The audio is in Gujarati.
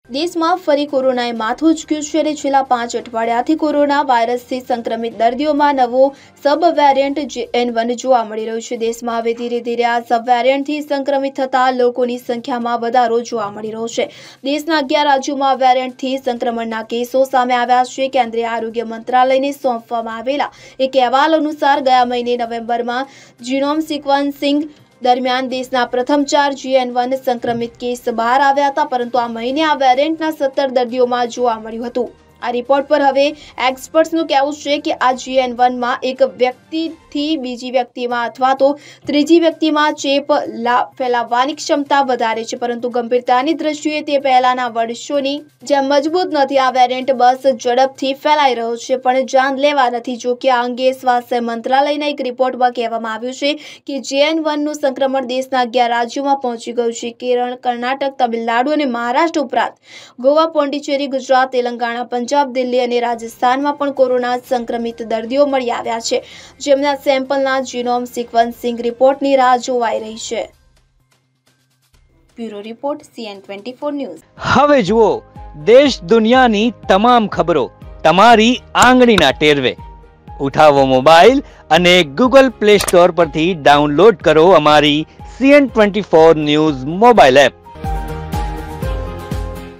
દેશમાં ફરી કોરોનાએ માથું ઝૂક્યું છે અને છેલ્લા 5 અઠવાડિયાથી કોરોના વાયરસથી સંક્રમિત દર્દીઓમાં નવો સબ વેરિયન્ટ JN1 જોવા મળી રહ્યો છે। દેશમાં હવે ધીરે ધીરે આ સબ વેરિયન્ટથી સંક્રમિત થતા લોકોની સંખ્યામાં વધારો જોવા મળી રહ્યો છે। દેશના 11 રાજ્યોમાં વેરિયન્ટથી સંક્રમણના કેસો સામે આવ્યા છે। કેન્દ્રીય આરોગ્ય મંત્રાલયને સોંપવામાં આવેલા એક અહેવાલ અનુસાર ગયા મહિને નવેમ્બરમાં જીનોમ સિક્વન્સિંગ દરમિયાન દેશના પ્રથમ 4 JN1 સંક્રમિત કેસ બહાર આવ્યા હતા, પરંતુ આ મહિને આ વેરિયન્ટના 17 દર્દીઓમાં જોવા મળ્યું હતું। આ રિપોર્ટ પર હવે એક્સપર્ટ્સનું કહેવું છે કે આ JN1માં એક વ્યક્તિથી બીજી વ્યક્તિમાં અથવા તો ત્રીજી વ્યક્તિમાં ચેપ ફેલાવવાની ક્ષમતા વધારે છે, પરંતુ ગંભીરતાની દ્રષ્ટિએ તે પહેલાના વર્ષોની જેમ મજબૂત નથી। આ વેરિયન્ટ બસ ઝડપથી ફેલાઈ રહ્યો છે પણ જાનલેવા નથી। જો કે આ અંગે સ્વાસ્થ્ય મંત્રાલયના એક રિપોર્ટમાં કહેવામાં આવ્યું છે કે JN1નું સંક્રમણ દેશના 11 રાજ્યોમાં પહોંચી ગયું છે। કેરળ, કર્ણાટક, તમિલનાડુ અને મહારાષ્ટ્ર ઉપરાંત ગોવા, પોંડિચેરી, ગુજરાત, તેલંગાણા, પંજાબ, દિલ્હી અને રાજસ્થાનમાં પણ કોરોના સંક્રમિત દર્દીઓ મળી આવ્યા છે, જેમના સેમ્પલના જીનોમ સિક્વન્સિંગ રિપોર્ટની રાહ જોવાઈ રહી છે। Bureau report CN24 news. હવે જુઓ દેશ દુનિયાની તમામ ખબરો તમારી આંગળીના ટેરવે। ઉઠાવો મોબાઈલ અને Google Play Store પરથી ડાઉનલોડ કરો અમારી CN24 ન્યૂઝ મોબાઈલ એપ।